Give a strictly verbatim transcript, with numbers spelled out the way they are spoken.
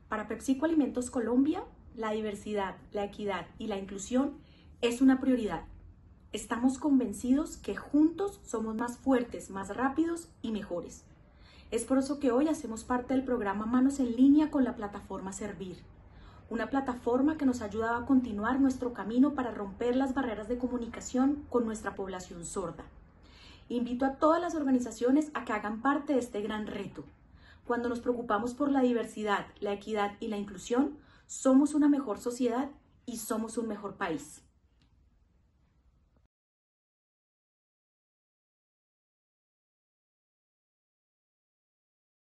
Para PepsiCo Alimentos Colombia, la diversidad, la equidad y la inclusión es una prioridad. Estamos convencidos que juntos somos más fuertes, más rápidos y mejores. Es por eso que hoy hacemos parte del programa Manos en Línea con la plataforma Servir, una plataforma que nos ayuda a continuar nuestro camino para romper las barreras de comunicación con nuestra población sorda. Invito a todas las organizaciones a que hagan parte de este gran reto. Cuando nos preocupamos por la diversidad, la equidad y la inclusión, somos una mejor sociedad y somos un mejor país.